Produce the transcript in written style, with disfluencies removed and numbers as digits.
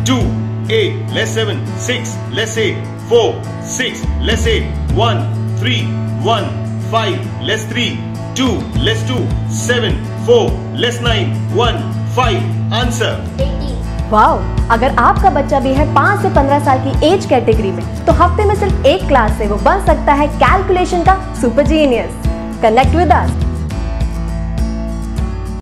2, 8, less 7, 6, less 8, 4, 6, less 8, 1, 3, 1, 5, less 3, 2, less 2, 7, 4, less 9, 1, 5. Answer. 80. Wow, अगर आपका बच्चा भी है 5 से 15 साल की एज कैटेगरी में, तो हफ्ते में सिर्फ एक क्लास से वो बन सकता है कैलकुलेशन का super genius. Connect with us.